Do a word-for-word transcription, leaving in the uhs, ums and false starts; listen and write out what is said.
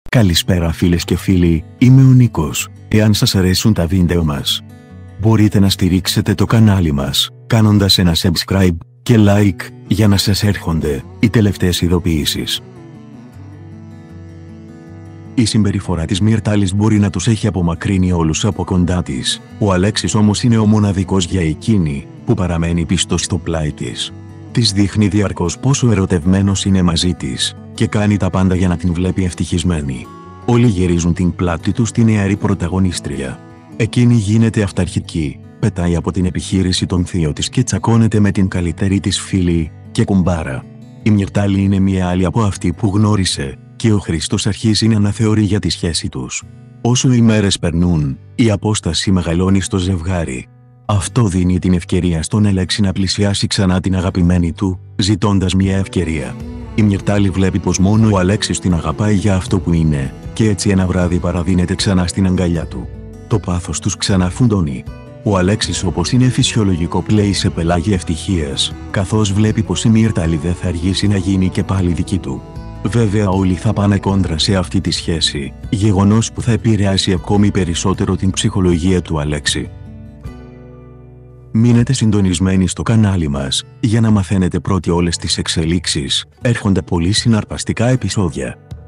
Καλησπέρα φίλες και φίλοι, είμαι ο Νίκος. Εάν σας αρέσουν τα βίντεο μας, μπορείτε να στηρίξετε το κανάλι μας, κάνοντας ένα subscribe και like, για να σας έρχονται οι τελευταίες ειδοποιήσεις. Η συμπεριφορά της Μυρτάλης μπορεί να τους έχει απομακρύνει όλους από κοντά της, ο Αλέξης όμως είναι ο μοναδικός για εκείνη, που παραμένει πιστός στο πλάι της. Της δείχνει διαρκώς πόσο ερωτευμένος είναι μαζί της, και κάνει τα πάντα για να την βλέπει ευτυχισμένη. Όλοι γυρίζουν την πλάτη τους στη νεαρή πρωταγωνίστρια. Εκείνη γίνεται αυταρχική, πετάει από την επιχείρηση τον θείο της και τσακώνεται με την καλύτερη της φίλη και κουμπάρα. Η Μυρτάλη είναι μια άλλη από αυτή που γνώρισε, και ο Χριστός αρχίζει να αναθεωρεί για τη σχέση τους. Όσο οι μέρες περνούν, η απόσταση μεγαλώνει στο ζευγάρι. Αυτό δίνει την ευκαιρία στον Αλέξη να πλησιάσει ξανά την αγαπημένη του, ζητώντας μια ευκαιρία. Η Μυρτάλη βλέπει πως μόνο ο Αλέξης την αγαπάει για αυτό που είναι, και έτσι ένα βράδυ παραδίνεται ξανά στην αγκαλιά του. Το πάθος τους ξαναφουντώνει. Ο Αλέξης, όπως είναι φυσιολογικό, πλέει σε πελάγι ευτυχίας, καθώς βλέπει πως η Μυρτάλη δεν θα αργήσει να γίνει και πάλι δική του. Βέβαια όλοι θα πάνε κόντρα σε αυτή τη σχέση, γεγονός που θα επηρεάσει ακόμη περισσότερο την ψυχολογία του Αλέξη. Μείνετε συντονισμένοι στο κανάλι μας, για να μαθαίνετε πρώτοι όλες τις εξελίξεις, έρχονται πολύ συναρπαστικά επεισόδια.